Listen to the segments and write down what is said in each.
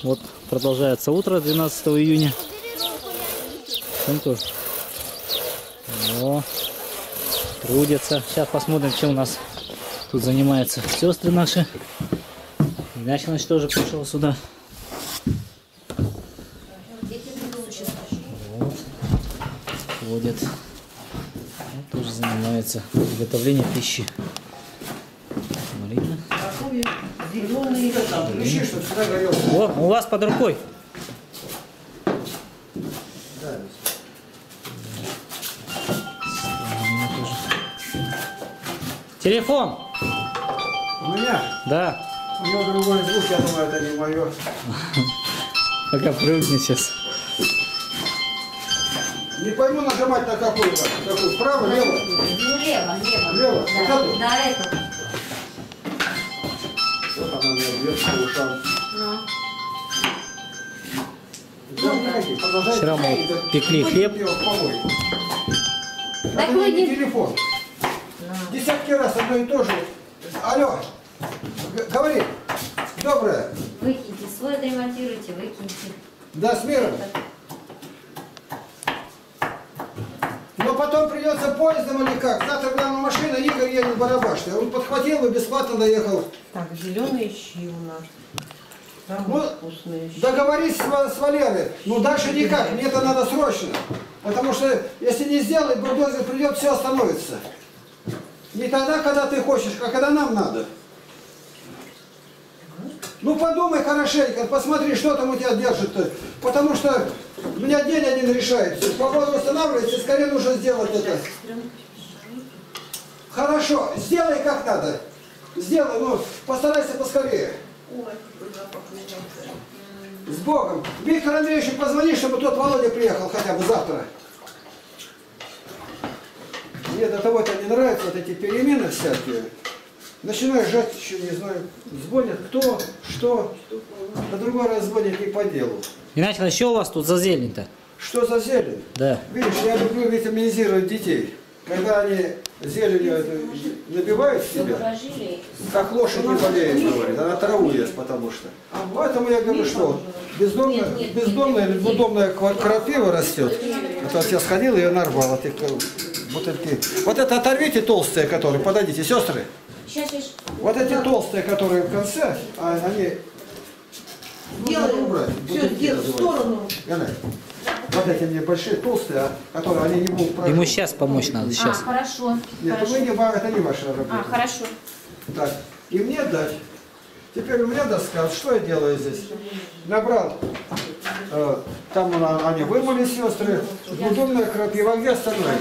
Вот продолжается утро 12 июня. О, трудятся. Сейчас посмотрим, чем у нас тут занимаются сестры наши. Мяч тоже пришел сюда. Вот. Ходят. Вот, тоже занимается приготовлением пищи. Марина. О, у вас под рукой. Телефон. У меня? Да. У него другой звук, я думаю, это не мое. Пока привыкнет сейчас. Не пойму нажимать на какую-то. Какую? Вправо, лево? Ну, лево. Лево? Да, Вот да, эту. вот она мне бьет по ушам. Ну. Вчера мы пекли хлеб. Это не телефон. Десятки раз одно и то же. Алло, говори. Доброе. Выкиньте, свой отремонтируйте, выкиньте. Да, с миром. Но потом придется поездом или как? Завтра главная машина, Игорь едет барабашный. Он подхватил и бесплатно доехал. Так, зеленые щи у нас. Ну, вкусные щи. договорись с Валерой. Ну, дальше никак. Мне это надо срочно. Потому что, если не сделать, бульдозер придет, все остановится. Не тогда, когда ты хочешь, а когда нам надо. Ну, подумай хорошенько, посмотри, что там у тебя держит-то. Потому что у меня день один решается. Погода устанавливается, и скорее нужно сделать это. Хорошо, сделай как надо. Сделай, ну, постарайся поскорее. С Богом. Виктору Андреевичу позвони, чтобы тот Володя приехал хотя бы завтра. Мне до того-то не нравятся вот эти перемены всякие. Начинаю жать, еще не знаю, звонят кто, что. На другой раз звонят не по делу. Иначе что у вас тут за зелень-то? Что за зелень? Да. Видишь, я люблю витаминизировать детей. Когда они зеленью набивают себя, как лошадь не болеет, говорит, она траву ест, потому что. Поэтому я говорю, что бездомная или двудомная крапива растет. Это вот я сходил и ее нарвал, от их бутыльки. Вот это оторвите толстые, которые, подойдите, сестры. Вот эти толстые, которые в конце, они... Делаем. Убрать. Все, сделай в сторону. Вот эти небольшие, толстые, которые они не будут прожить. Ему сейчас помочь надо, сейчас. Хорошо. Нет, Хорошо. это не ваша работа. Хорошо. Так, и мне дать. Теперь у меня доска. Что я делаю здесь? Набрал. Там они вымыли сестры. Удобная крапива. Где остальное?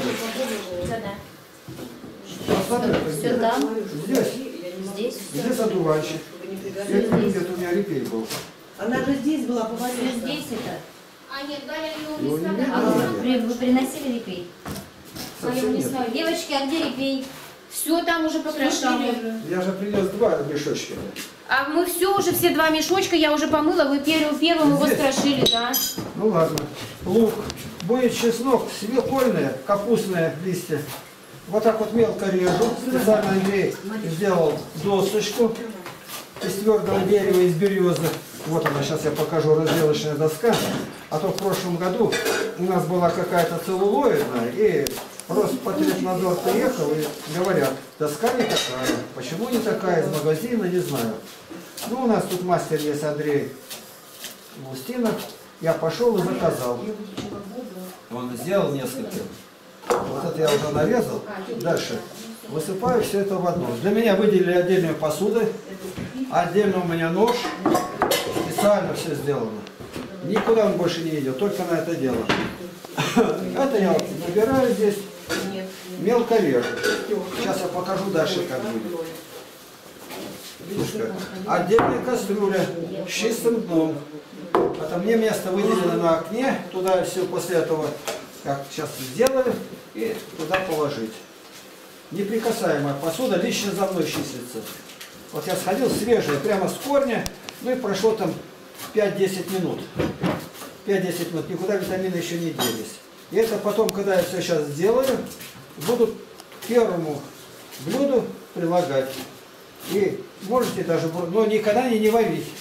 Посмотри. Все там. Здесь. Здесь. Здесь одуванчик. Это где-то у меня репей был. Она же здесь была, по Здесь это. Нет, Галя Его не видно, А наверное? вы приносили репей? Совсем нет. Девочки, а где репей? Все там уже покрошили. Я же принес 2 мешочка. А мы все уже, все 2 мешочка, я уже помыла, вы первым его Здесь? скрошили, да. Ну ладно. Лук. Будет чеснок, свекольные, капустные листья. Вот так вот мелко режу. Специально Андрей сделал досочку из твердого дерева, из березы. Вот она, сейчас я покажу, разделочная доска. А то в прошлом году у нас была какая-то целлулоидная, и Роспотребнадзор приехал и говорят, доска не такая. Почему не такая, из магазина, не знаю. Ну, у нас тут мастер есть Андрей Устинов. Я пошел и заказал. Он сделал несколько. Вот это я уже нарезал. Дальше. Высыпаю все это в одно. Для меня выделили отдельную посуду. Отдельно у меня нож. Специально все сделано. Никуда он больше не идет, только на это дело. Это я вот набираю здесь. Мелко режу. Сейчас я покажу дальше, как будет. Видишь как? Отдельная кастрюля с чистым дном. Это мне место выделено на окне. Туда все после этого, как сейчас сделаю, и туда положить. Неприкасаемая посуда лично за мной числится. Вот я сходил свежая, прямо с корня, ну и прошло там 5-10 минут. 5-10 минут, никуда витамины еще не делись. И это потом, когда я все сейчас сделаю, буду к первому блюду прилагать. И можете даже, но никогда не варить.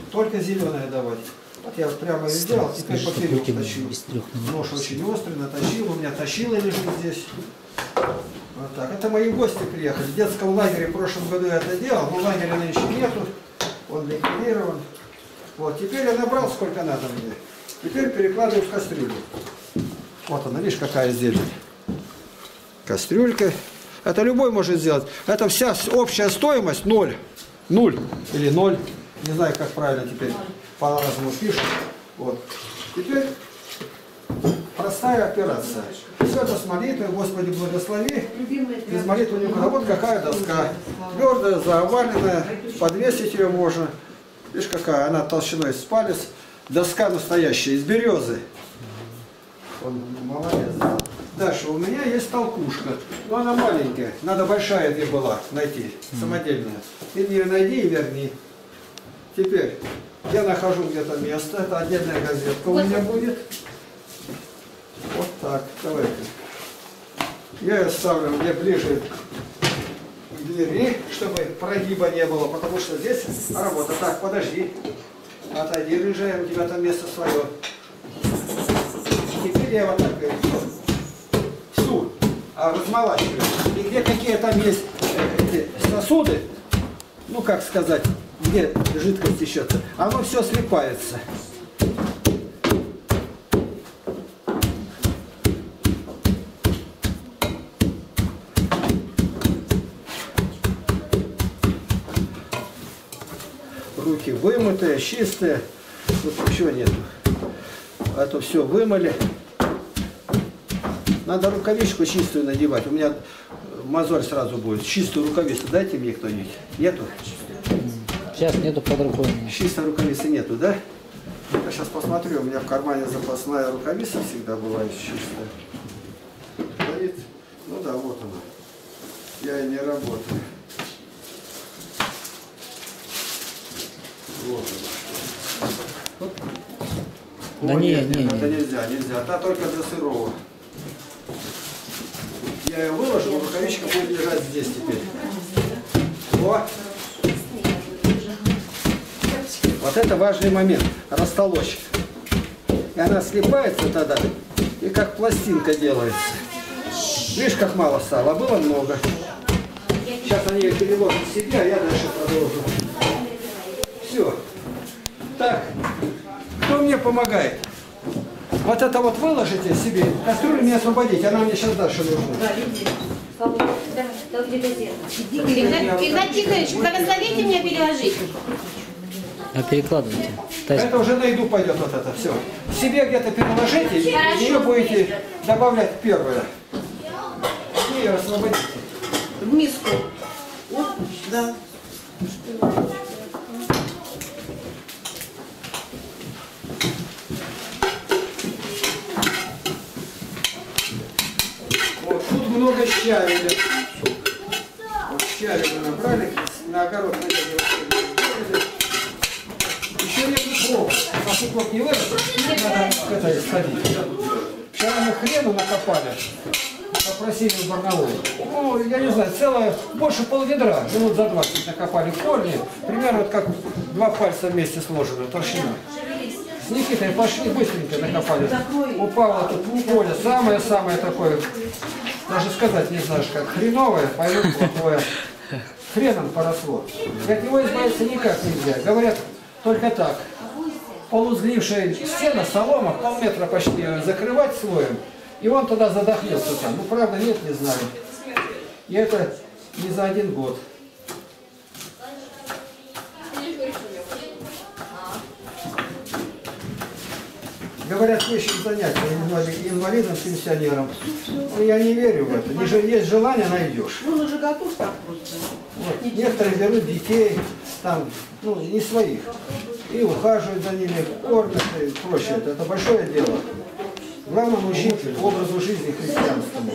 только зеленое давать. Вот я вот прямо ее сделал, теперь Скажи, поперек какой тащил. без 3 минут. Нож очень острый, натащил, у меня точило лежит здесь. Вот так. Это мои гости приехали. В детском лагере в прошлом году я это делал, но лагеря нынче нету, он ликвидирован. Вот, теперь я набрал сколько надо мне. Теперь перекладываю в кастрюлю. Вот она, видишь, какая зелень. Кастрюлька. Это любой может сделать. Это вся общая стоимость 0. 0 или 0. Не знаю, как правильно теперь по-разному пишут. Вот. Теперь простая операция. Все это с молитвой, Господи, благослови. Без молитвы никуда. Вот какая доска. Твердая, заваленная. Подвесить ее можно. Видишь, какая она толщиной с палец. Доска настоящая, из березы. Он молодец. Дальше, у меня есть толкушка. Но она маленькая. Надо большая где была найти. Самодельная. Ты ее найди и верни. Теперь я нахожу где-то место. Это отдельная газетка у меня будет. Вот так. Давай-ка. Я ее ставлю где ближе к двери, чтобы прогиба не было. Потому что здесь работа. Так, подожди. Отойди, рыжая, у тебя там место свое. Теперь я вот так всю размолачиваю. И где какие там есть сосуды, ну как сказать, где жидкость течется, оно все слипается. Руки вымытые, чистые, тут ничего нету. А то все вымыли. Надо рукавичку чистую надевать. У меня мозоль сразу будет. Чистую рукавицу дайте мне кто-нибудь. Нету? Сейчас нету под рукой. Чистой рукавицы нету, да? Я сейчас посмотрю. У меня в кармане запасная рукавица всегда бывает чистая. Горит? Ну да, вот она. Я и не работаю. Вот она. Да О, не, нет, не, нет, это не. нельзя, нельзя. Та только для сырого. Я ее выложил, рукавичка будет лежать здесь теперь. О! Вот это важный момент. Растолочь. И она слипается тогда, и как пластинка делается. Видишь, как мало стало, а было много. Сейчас они ее переложат себе, а я дальше продолжу. Все. Так. Кто мне помогает? Вот это вот выложите себе, кастрюлю мне освободить, она мне сейчас дальше нужна. Игнат Тихонович, благословите меня переложить. А перекладывайте. Это уже на еду пойдет вот это все. Себе где-то переложите, и ее будете добавлять первое. И ее освободите. В миску. Вот, да. Вот, тут много щавеля. Вот щавеля набрали, на огород надели. Еще нет укроп. А укроп не вырастет, надо это сходить. Вчера мы хрену накопали. Попросили в Барнауле. Ну, я не знаю, целое, больше полведра, минут за 20 накопали корни. Примерно вот как 2 пальца вместе сложены, толщина. С Никитой пошли, быстренько накопали. У Павла тут поле самое-самое такое, даже сказать не знаешь как, хреновое, пойдет плохое. Хреном поросло. И от него избавиться никак нельзя. Говорят, только так. Полузгнившая стена, солома, полметра почти закрывать слоем. И он тогда задохнется там. Ну, правда, нет, не знаю. И это не за 1 год. Говорят, ищут занятия инвалидам, пенсионерам. Но я не верю в это. Есть желание, найдешь. Ну, он уже готов так просто. Вот. Некоторые берут детей, там, ну, не своих. И ухаживают за ними, кормят и прочее. Это большое дело. Главное научить образу жизни христианскому.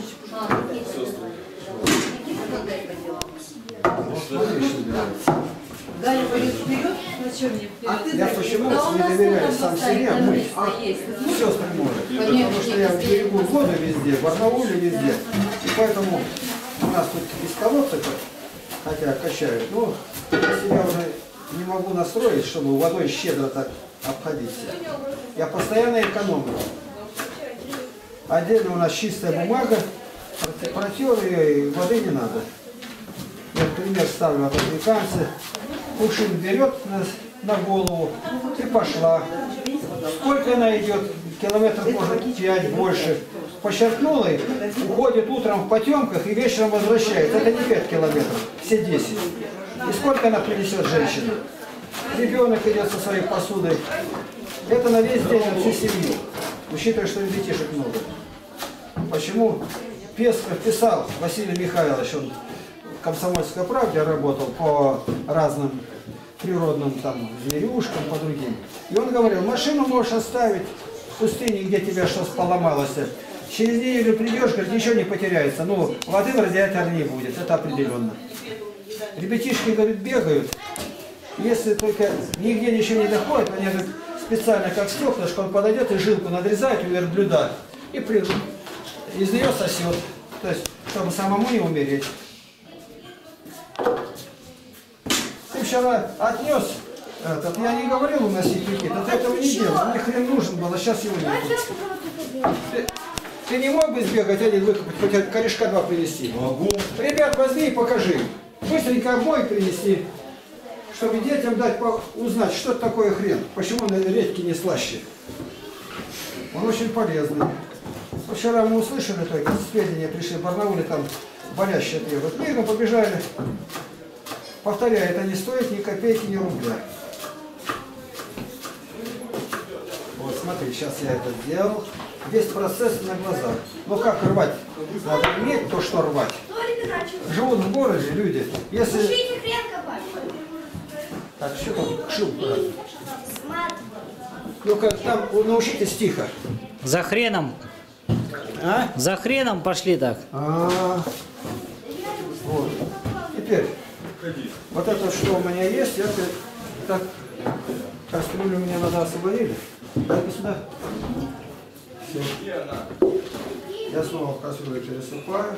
Вот смотри, что делается. Галя пойдет вперед, а ты Я почему не доверяю сам себе мыть, а сестры может. Потому что я берегу воду везде, в Барнауле везде. И поэтому у нас тут из колодца, хотя качают, но я себя уже не могу настроить, чтобы водой щедро так обходиться. Я постоянно экономлю. Отдельно у нас чистая бумага, протер ее, и воды не надо. Я, например, ставлю от американца, кувшин берет на голову и пошла. Сколько она идет? Километров, может, 5 больше. Почерпнула их, уходит утром в потемках и вечером возвращается. Это не 5 километров, все 10. И сколько она принесет женщина? Ребенок идет со своей посудой. Это на весь день, на всю семью. Учитывая, что ребятишек много. Почему Песков писал, Василий Михайлович, он в «Комсомольской правде» работал по разным природным там зверюшкам, по другим. И он говорил, машину можешь оставить в пустыне, где тебя что-то поломалось. Через неделю придешь, говорит, ничего не потеряется. Ну, воды в радиаторе не будет, это определенно. Ребятишки, говорит, бегают. Если только нигде ничего не доходит, они, говорит, специально как стеклышко, он подойдет и жилку надрезает у верблюда и из нее сосет. То есть, чтобы самому не умереть. Ты вчера отнес этот, я не говорил уносить пакет, а ты этого не делал. Мне хрен нужен был, а сейчас его нет. Ты не мог бы сбегать один выкопать, хоть корешка 2 принести? Могу. Ребят, возьми и покажи. Быстренько обои принести, чтобы детям дать узнать, что это такое хрен, почему он редьки не слаще. Он очень полезный. Вчера мы услышали только, сведения пришли в Барнауле, там болящие требуют. Мигом побежали. Повторяю, это не стоит ни копейки, ни рубля. Вот смотри, сейчас я это сделал. Весь процесс на глазах. Ну как рвать? Надо иметь то, что рвать. Живут в городе люди. Если... Так, что там шил? Ну-ка, там научитесь тихо. За хреном. А? За хреном пошли так. Вот. Теперь, вот это, что у меня есть, это так, кастрюлю мне надо освободили. Дай-ка сюда. Все. Я снова в кастрюлю пересыпаю.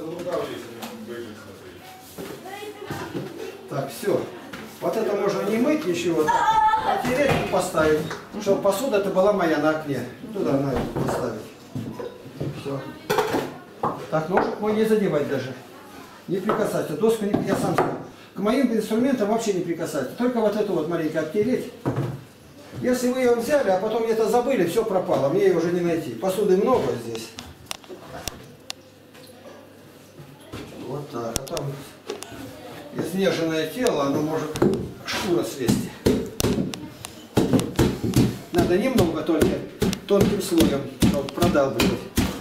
Так, все. Вот это можно не мыть ничего, а тереть и поставить, чтобы посуда это была моя на окне. Туда надо поставить. Все. Так, ножик мой не задевать даже. Не прикасаться. Доску не, я сам скажу. К моим инструментам вообще не прикасаться. Только вот эту вот маленько обтереть. Если вы ее взяли, а потом где-то забыли, все пропало. Мне ее уже не найти. Посуды много здесь. Вот так. А там изнеженное тело, оно может шкура слезть. Надо немного только тонким слоем, чтобы продалбливать.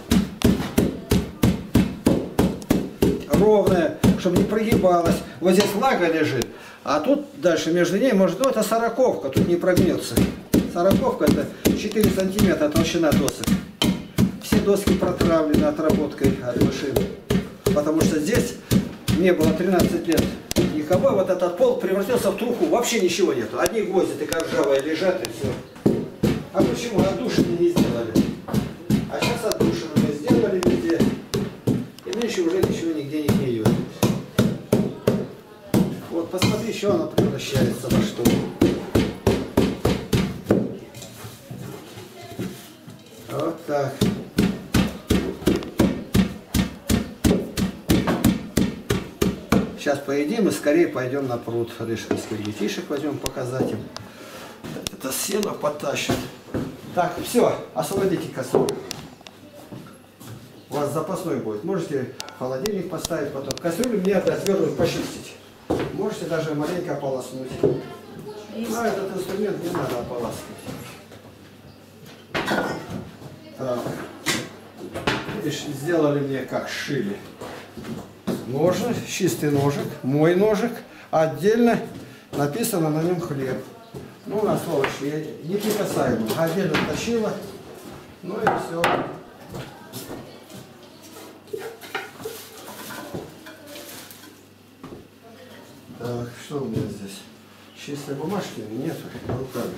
Ровная, чтобы не прогибалась. Вот здесь влага лежит, а тут дальше между ней может, ну это сороковка, тут не прогнется. Сороковка это 4 сантиметра толщина досок. Все доски протравлены отработкой от машины. Потому что здесь не было 13 лет никого, вот этот пол превратился в труху, вообще ничего нету. Одни гвозди такая ржавая лежат и все. А почему? Отдушины не сделали. А сейчас отдушины мы сделали везде. И нынче уже ничего нигде не гниет. Вот посмотри, еще она превращается во что. Вот так. Сейчас поедим и скорее пойдем на пруд. Решинских детишек возьмем показать им. Это сено потащит. Так, все, освободите кастрюлю. У вас запасной будет. Можете холодильник поставить потом. Кастрюлю мне отвернуть, почистить. Можете даже маленько ополоснуть. Но этот инструмент не надо ополаскивать. Так. Видишь, сделали мне как шили. Ножик, чистый ножик, мой ножик. Отдельно написано на нем хлеб. Ну, на сволочи, неприкасаемо. Отдельно тащила. Ну и все. Так, что у меня здесь? Чистой бумажки нет, руками.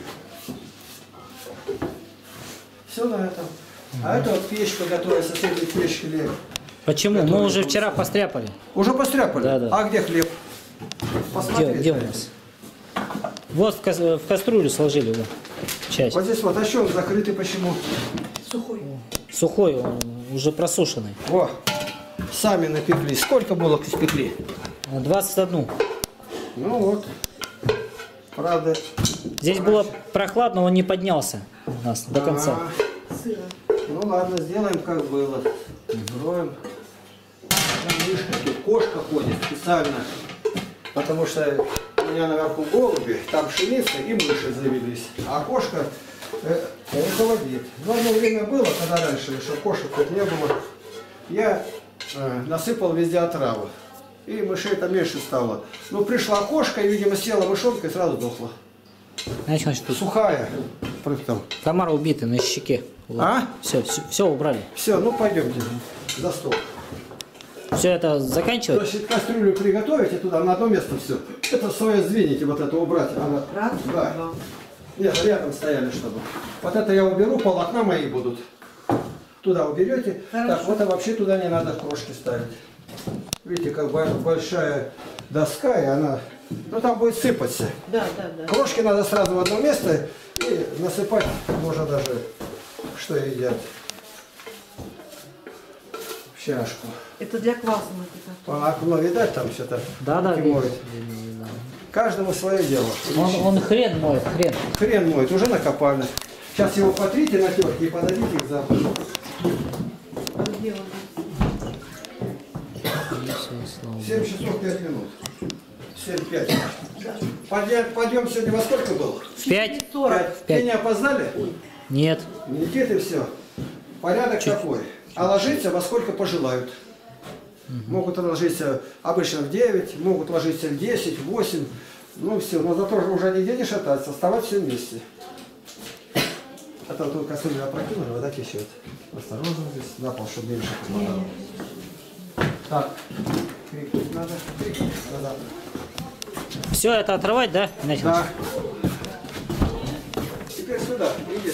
Все на этом. А это вот печка, которая со этой печки лет. Почему? Мы уже вчера постряпали. Уже постряпали? Да, да. А где хлеб? Посмотрите. Где у нас? Вот в кастрюлю сложили его. Часть. Вот здесь вот, а что он закрытый, почему? Сухой. Сухой, он уже просушенный. О, сами напекли. Сколько булок испекли? 21. Ну вот. Правда. Здесь было прохладно, он не поднялся у нас до конца. Сыро. Ну ладно, сделаем как было. Откроем. Там мышка, тут кошка ходит специально. Потому что у меня наверху голуби, там пшеница и мыши завелись. А кошка руководит. Но одно время было, когда раньше, что кошек тут не было, я насыпал везде отраву. И мышей там меньше стало. Но пришла кошка и, видимо, съела мышонка и сразу сдохла. Значит, тут Сухая. Там. комар убитый на щеке. А? Все убрали. Все, ну пойдемте за стол. Все это То заканчивать? есть кастрюлю приготовите туда на одно место все. Это свое сдвинете, вот это убрать. Она... Раз, Да. два. Нет, рядом стояли, чтобы. Вот это я уберу, полотна мои будут. Туда уберете. Хорошо. Так, вот а вообще туда не надо крошки ставить. Видите, как большая доска, и она... Ну там будет сыпаться. Да, да, да. Крошки надо сразу в одно место и насыпать можно даже, что едят. В чашку. Это для кваса мы это. А окно видать там что-то? Да, моет. Каждому свое дело. Он хрен моет, хрен. Хрен моет, уже накопали. Сейчас его потрите на терке и подадите их запах. А где он? 7 часов 5 минут. 7-5. Подъем сегодня во сколько был? В 5? 40. Вы не опоздали? Нет. Никиты, все. Порядок такой. А ложиться во сколько пожелают. Могут ложиться обычно в 9, могут ложиться в 10, в 8. Ну все, но зато уже нигде не шататься, оставаться все вместе. А то тут кастрюлю опрокинули, вода течет. Осторожно здесь, на пол, чтобы меньше попадало. Так, крикнуть надо, крикнуть надо. Все это отрывать, да? Игнатий Иванович? Да. Теперь сюда, иди.